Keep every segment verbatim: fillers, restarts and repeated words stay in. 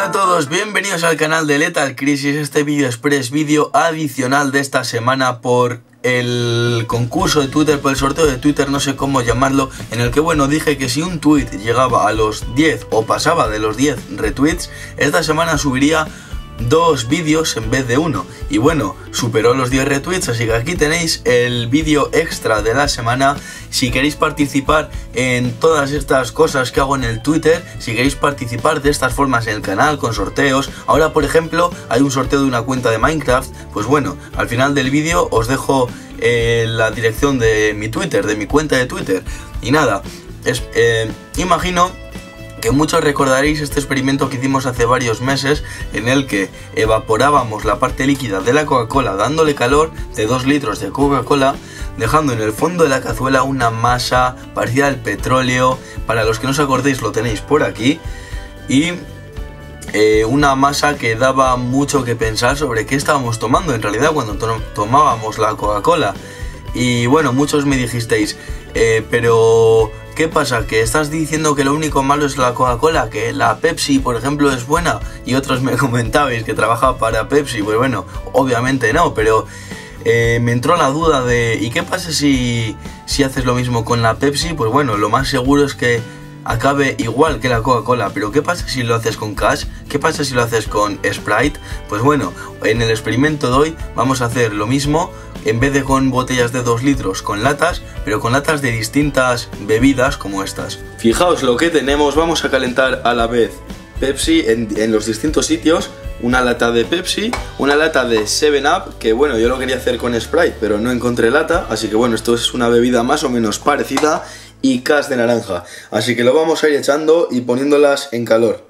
Hola a todos, bienvenidos al canal de Lethal Crisis. Este vídeo express, vídeo adicional de esta semana por el concurso de Twitter, por el sorteo de Twitter, no sé cómo llamarlo, en el que bueno, dije que si un tweet llegaba a los diez o pasaba de los diez retweets, esta semana subiría dos vídeos en vez de uno. Y bueno, superó los diez retweets, así que aquí tenéis el vídeo extra de la semana. Si queréis participar en todas estas cosas que hago en el Twitter, si queréis participar de estas formas en el canal, con sorteos, ahora por ejemplo hay un sorteo de una cuenta de Minecraft, pues bueno, al final del vídeo os dejo eh, la dirección de mi Twitter, de mi cuenta de Twitter. Y nada, es, eh, imagino que muchos recordaréis este experimento que hicimos hace varios meses, en el que evaporábamos la parte líquida de la Coca-Cola dándole calor de dos litros de Coca-Cola, dejando en el fondo de la cazuela una masa parecida al petróleo. Para los que no os acordéis, lo tenéis por aquí. Y eh, una masa que daba mucho que pensar sobre qué estábamos tomando en realidad cuando to tomábamos la Coca-Cola. Y bueno, muchos me dijisteis, eh, pero ¿qué pasa? ¿Que estás diciendo que lo único malo es la Coca-Cola? ¿Que la Pepsi, por ejemplo, es buena? Y otros me comentabais que trabajaba para Pepsi. Pues bueno, obviamente no, pero eh, me entró la duda de ¿y qué pasa si, si haces lo mismo con la Pepsi? Pues bueno, lo más seguro es que acabe igual que la Coca-Cola. Pero ¿qué pasa si lo haces con Cash? ¿Qué pasa si lo haces con Sprite? Pues bueno, en el experimento de hoy vamos a hacer lo mismo, en vez de con botellas de dos litros, con latas, pero con latas de distintas bebidas como estas. Fijaos lo que tenemos, vamos a calentar a la vez Pepsi en, en los distintos sitios. Una lata de Pepsi, una lata de seven up, que bueno, yo lo quería hacer con Sprite, pero no encontré lata, así que bueno, esto es una bebida más o menos parecida, y Cash de naranja. Así que lo vamos a ir echando y poniéndolas en calor.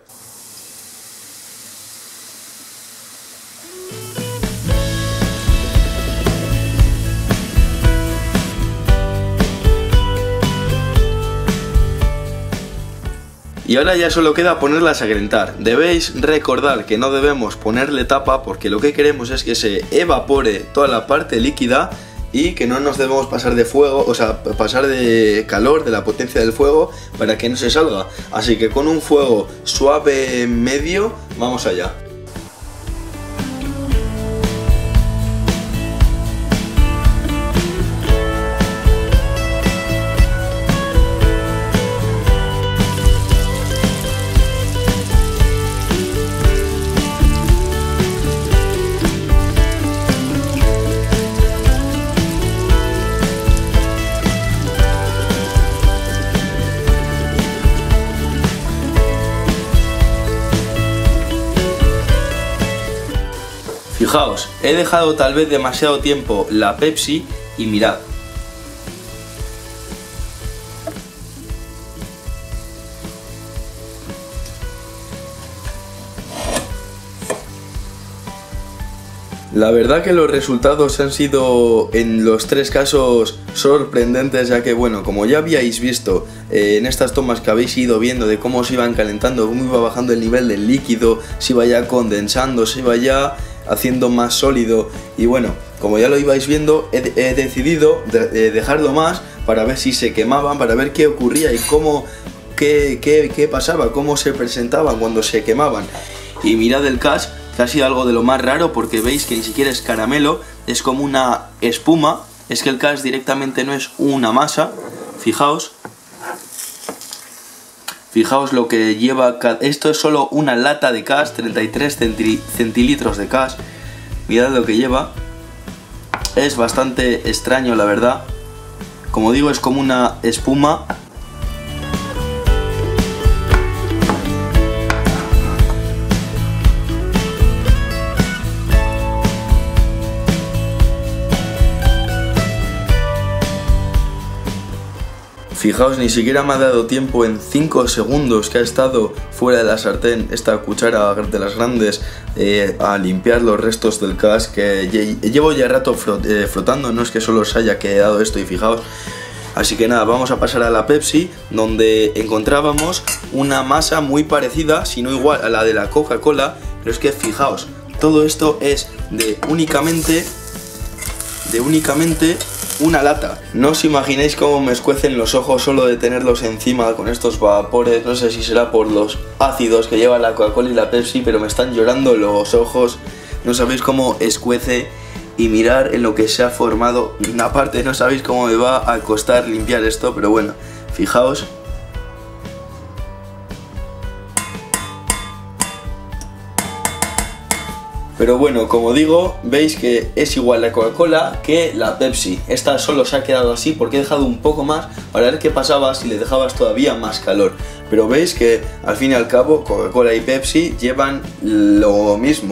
Y ahora ya solo queda ponerlas a calentar. Debéis recordar que no debemos ponerle tapa, porque lo que queremos es que se evapore toda la parte líquida y que no nos debemos pasar de fuego, o sea, pasar de calor, de la potencia del fuego, para que no se salga. Así que con un fuego suave medio, vamos allá. Fijaos, he dejado tal vez demasiado tiempo la Pepsi y mirad. La verdad que los resultados han sido en los tres casos sorprendentes, ya que bueno, como ya habíais visto eh, en estas tomas que habéis ido viendo de cómo se iban calentando, cómo iba bajando el nivel del líquido, se iba ya condensando, se iba ya haciendo más sólido, y bueno, como ya lo ibais viendo, he, he decidido de, de dejarlo más para ver si se quemaban, para ver qué ocurría y cómo, qué, qué, qué pasaba, cómo se presentaban cuando se quemaban. Y mirad el Cash, que ha sido algo de lo más raro, porque veis que ni siquiera es caramelo, es como una espuma. Es que el Cash directamente no es una masa. Fijaos. Fijaos lo que lleva. Esto es solo una lata de Cash, treinta y tres centilitros de Cash. Mirad lo que lleva. Es bastante extraño, la verdad. Como digo, es como una espuma. Fijaos, ni siquiera me ha dado tiempo en cinco segundos que ha estado fuera de la sartén esta cuchara de las grandes eh, a limpiar los restos del Cash, que llevo ya rato frot eh, flotando, no es que solo se haya quedado esto. Y fijaos, así que nada, vamos a pasar a la Pepsi, donde encontrábamos una masa muy parecida, si no igual, a la de la Coca-Cola, pero es que fijaos, todo esto es de únicamente, de únicamente una lata. No os imagináis cómo me escuecen los ojos solo de tenerlos encima con estos vapores. No sé si será por los ácidos que lleva la Coca-Cola y la Pepsi, pero me están llorando los ojos. No sabéis cómo escuece y mirar en lo que se ha formado. Aparte no sabéis cómo me va a costar limpiar esto, pero bueno, fijaos. Pero bueno, como digo, veis que es igual la Coca-Cola que la Pepsi. Esta solo se ha quedado así porque he dejado un poco más para ver qué pasaba si le dejabas todavía más calor. Pero veis que al fin y al cabo Coca-Cola y Pepsi llevan lo mismo.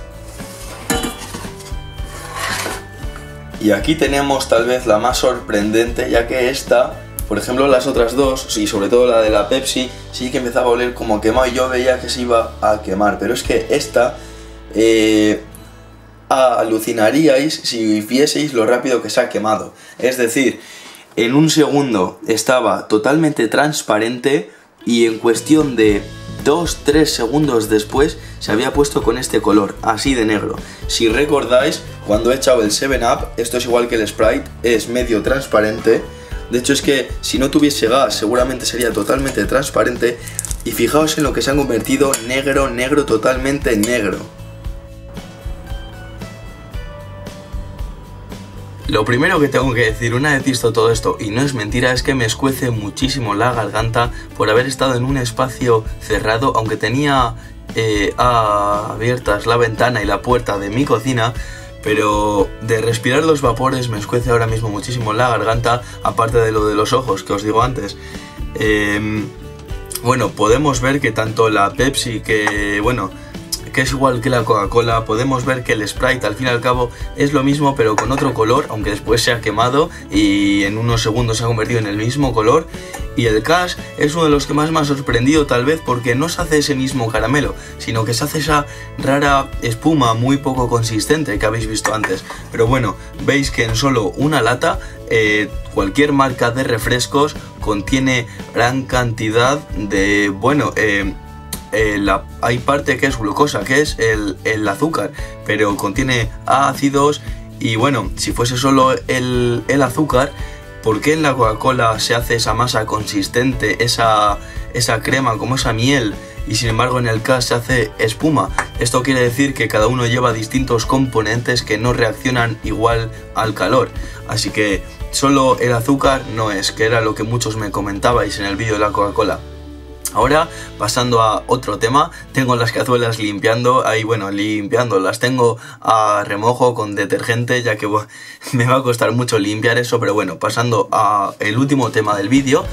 Y aquí tenemos tal vez la más sorprendente, ya que esta, por ejemplo las otras dos, y sobre todo la de la Pepsi, sí que empezaba a oler como quemado y yo veía que se iba a quemar. Pero es que esta... Eh, alucinaríais si vieseis lo rápido que se ha quemado. Es decir, en un segundo estaba totalmente transparente y en cuestión de dos tres segundos después se había puesto con este color, así de negro. Si recordáis, cuando he echado el seven up, esto es igual que el Sprite, es medio transparente. De hecho es que si no tuviese gas seguramente sería totalmente transparente. Y fijaos en lo que se ha convertido, negro, negro, totalmente negro. Lo primero que tengo que decir una vez visto todo esto, y no es mentira, es que me escuece muchísimo la garganta por haber estado en un espacio cerrado, aunque tenía eh, abiertas la ventana y la puerta de mi cocina, pero de respirar los vapores me escuece ahora mismo muchísimo la garganta, aparte de lo de los ojos que os digo antes. Eh, bueno, podemos ver que tanto la Pepsi que, bueno... que es igual que la Coca-Cola, podemos ver que el Sprite al fin y al cabo es lo mismo pero con otro color, aunque después se ha quemado y en unos segundos se ha convertido en el mismo color. Y el Cash es uno de los que más me ha sorprendido, tal vez porque no se hace ese mismo caramelo, sino que se hace esa rara espuma muy poco consistente que habéis visto antes. Pero bueno, veis que en solo una lata eh, cualquier marca de refrescos contiene gran cantidad de, bueno, eh, Eh, la, hay parte que es glucosa, que es el, el azúcar, pero contiene ácidos. Y bueno, si fuese solo el, el azúcar, ¿por qué en la Coca-Cola se hace esa masa consistente, esa, esa crema, como esa miel, y sin embargo en el Cash se hace espuma? Esto quiere decir que cada uno lleva distintos componentes que no reaccionan igual al calor. Así que solo el azúcar no es, que era lo que muchos me comentabais en el vídeo de la Coca-Cola. Ahora, pasando a otro tema, tengo las cazuelas limpiando, ahí bueno, limpiando, las tengo a remojo con detergente, ya que bueno, me va a costar mucho limpiar eso. Pero bueno, pasando a el último tema del vídeo,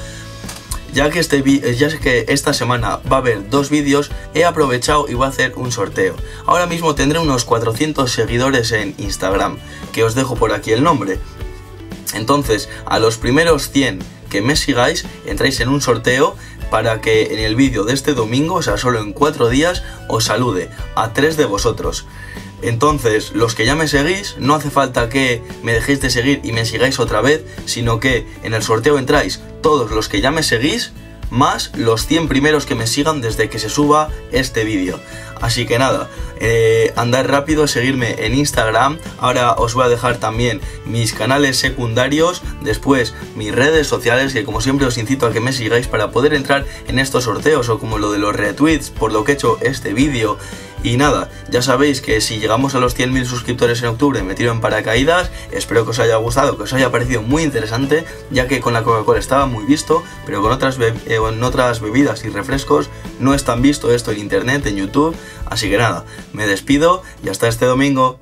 ya que, este, ya que esta semana va a haber dos vídeos, he aprovechado y voy a hacer un sorteo. Ahora mismo tendré unos cuatrocientos seguidores en Instagram, que os dejo por aquí el nombre. Entonces, a los primeros cien que me sigáis, entráis en un sorteo para que en el vídeo de este domingo, o sea, solo en cuatro días, os salude a tres de vosotros. Entonces, los que ya me seguís, no hace falta que me dejéis de seguir y me sigáis otra vez, sino que en el sorteo entráis todos los que ya me seguís, más los cien primeros que me sigan desde que se suba este vídeo. Así que nada, eh, andad rápido, seguirme en Instagram. Ahora os voy a dejar también mis canales secundarios, después mis redes sociales, que como siempre os incito a que me sigáis para poder entrar en estos sorteos, o como lo de los retweets por lo que he hecho este vídeo. Y nada, ya sabéis que si llegamos a los cien mil suscriptores en octubre me tiro en paracaídas. Espero que os haya gustado, que os haya parecido muy interesante, ya que con la Coca-Cola estaba muy visto, pero con otras, be eh, con otras bebidas y refrescos no es tan visto esto en internet, en YouTube. Así que nada, me despido y hasta este domingo.